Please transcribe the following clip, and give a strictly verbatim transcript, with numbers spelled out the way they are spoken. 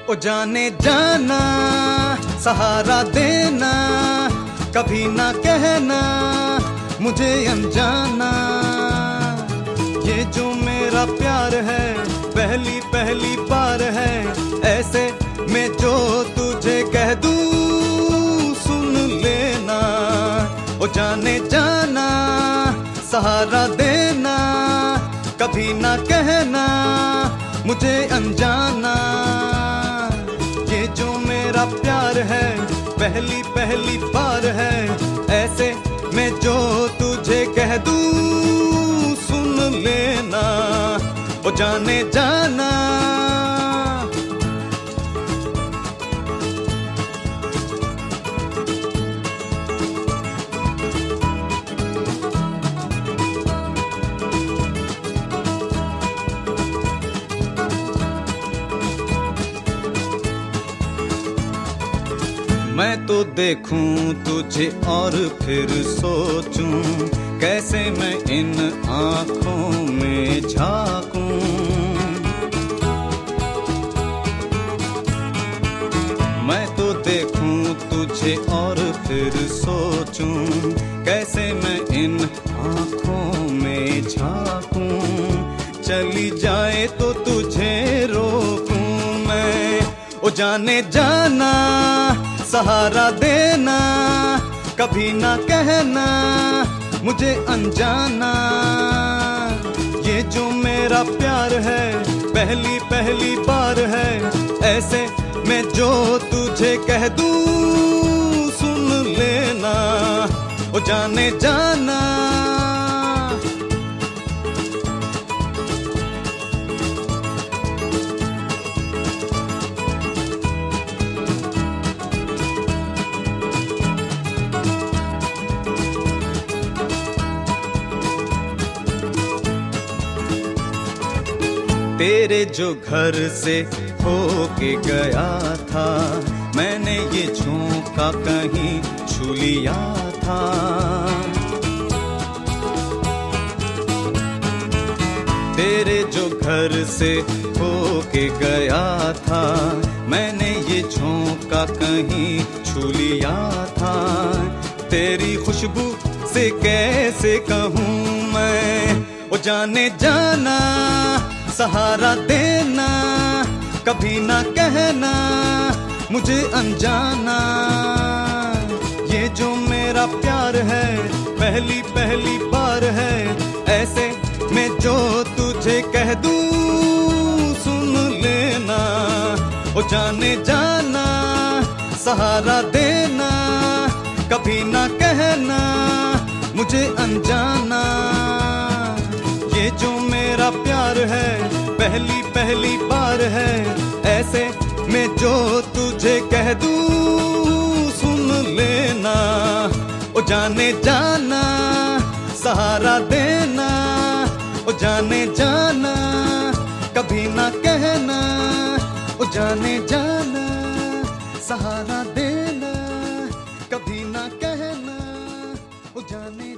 ओ जाने जाना सहारा देना, कभी ना कहना मुझे अनजाना। ये जो मेरा प्यार है पहली पहली बार है, ऐसे में जो तुझे कह दूं सुन लेना। ओ जाने जाना सहारा देना, कभी ना कहना मुझे अनजाना। ये जो मेरा प्यार है पहली पहली बार है, ऐसे में जो तुझे कह दूं सुन लेना। ओ जाने जाना मैं तो देखूं तुझे और फिर सोचूं, कैसे मैं इन आँखों में झांकूं। मैं तो देखूं तुझे और फिर सोचूं, कैसे मैं इन आँखों में झांकूं। चली जाए तो तुझे रोकूं मैं। ओ जाने जाना सहारा देना, कभी ना कहना मुझे अनजाना। ये जो मेरा प्यार है पहली पहली बार है, ऐसे में जो तुझे कह दूं सुन लेना। ओ जाने जाना तेरे जो घर से होके गया था, मैंने ये झोंका कहीं छू लिया था। तेरे जो घर से होके गया था, मैंने ये झोंका कहीं छू लिया था। तेरी खुशबू से कैसे कहूँ मैं। ओ जाने जाना सहारा देना, कभी ना कहना मुझे अनजाना। ये जो मेरा प्यार है पहली पहली बार है, ऐसे में जो तुझे कह दूं सुन लेना। ओ जाने जाना सहारा देना, कभी ना कहना मुझे अनजाना। ये जो मेरा प्यार है पहली पहली बार है, ऐसे में जो तुझे कह दूं सुन लेना। ओ जाने जाना सहारा देना, ओ जाने जाना कभी ना कहना। ओ जाने जाना सहारा देना, कभी ना कहना। ओ जाने